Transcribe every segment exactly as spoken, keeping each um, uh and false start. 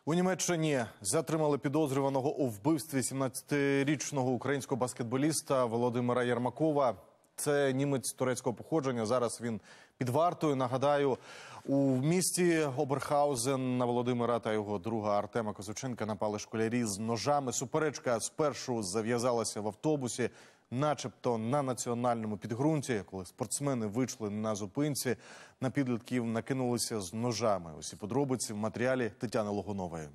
У Німеччині затримали підозрюваного у вбивстві сімнадцятирічного українського баскетболіста Володимира Єрмакова. Це німець турецького походження. Зараз він під вартою. Нагадаю, у місті Оберхаузен на Володимира та його друга Артема Козаченка напали школярі з ножами. Суперечка спершу зав'язалася в автобусі, начебто на національному підґрунті. Коли спортсмени вийшли на зупинці, на підлітків накинулися з ножами. Усі подробиці в матеріалі Тетяни Логунової.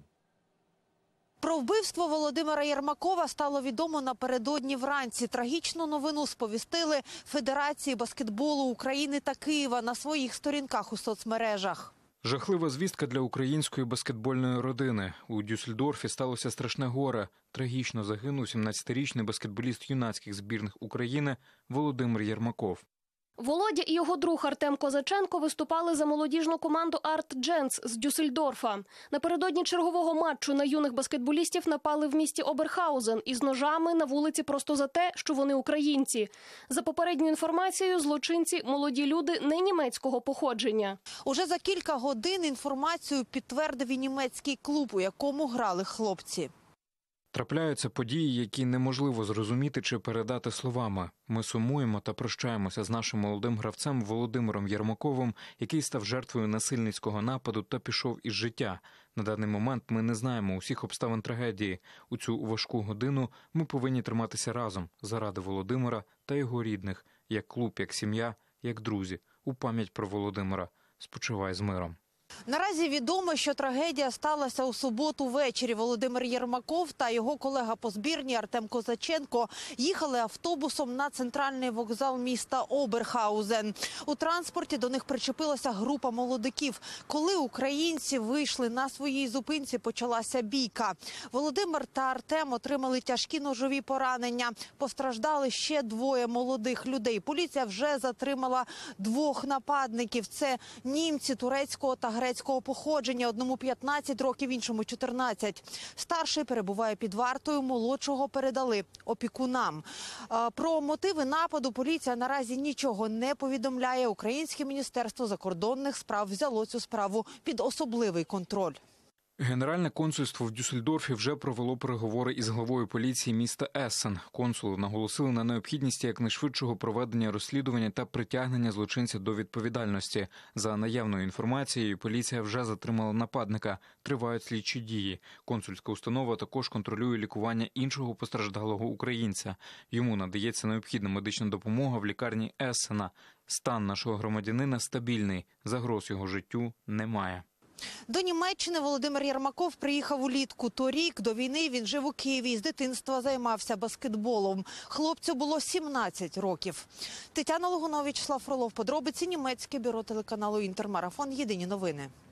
Про вбивство Володимира Єрмакова стало відомо напередодні вранці. Трагічну новину сповістили Федерації баскетболу України та Києва на своїх сторінках у соцмережах. Жахлива звістка для української баскетбольної родини. У Дюссельдорфі сталося страшне горе. Трагічно загинув сімнадцятирічний баскетболіст юнацьких збірних України Володимир Єрмаков. Володя і його друг Артем Козаченко виступали за молодіжну команду «Арт Дженц» з Дюссельдорфа. Напередодні чергового матчу на юних баскетболістів напали в місті Оберхаузен із ножами на вулиці просто за те, що вони українці. За попередньою інформацією, злочинці – молоді люди не німецького походження. Уже за кілька годин інформацію підтвердив і німецький клуб, у якому грали хлопці. Трапляються події, які неможливо зрозуміти чи передати словами. Ми сумуємо та прощаємося з нашим молодим гравцем Володимиром Єрмаковим, який став жертвою насильницького нападу та пішов із життя. На даний момент ми не знаємо усіх обставин трагедії. У цю важку годину ми повинні триматися разом заради Володимира та його рідних, як клуб, як сім'я, як друзі. У пам'ять про Володимира. Спочивай з миром. Наразі відомо, що трагедія сталася у суботу ввечері. Володимир Єрмаков та його колега по збірні Артем Козаченко їхали автобусом на центральний вокзал міста Оберхаузен. У транспорті до них причепилася група молодиків. Коли українці вийшли на своїй зупинці, почалася бійка. Володимир та Артем отримали тяжкі ножові поранення. Постраждали ще двоє молодих людей. Поліція вже затримала двох нападників. Це німці турецького та грецького походження, одному п'ятнадцять років, іншому чотирнадцять. Старший перебуває під вартою, молодшого передали опікунам. Про мотиви нападу поліція наразі нічого не повідомляє. Українське міністерство закордонних справ взяло цю справу під особливий контроль. Генеральне консульство в Дюссельдорфі вже провело переговори із главою поліції міста Ессен. Консули наголосили на необхідності якнайшвидшого проведення розслідування та притягнення злочинця до відповідальності. За наявною інформацією, поліція вже затримала нападника. Тривають слідчі дії. Консульська установа також контролює лікування іншого постраждалого українця. Йому надається необхідна медична допомога в лікарні Ессена. Стан нашого громадянина стабільний. Загроз його життю немає. До Німеччини Володимир Єрмаков приїхав улітку. Торік до війни він жив у Києві і з дитинства займався баскетболом. Хлопцю було сімнадцять років. Тетяна Логунова, Вячеслав Фролов. Подробиці. Німецьке бюро телеканалу «Інтермарафон». Єдині новини.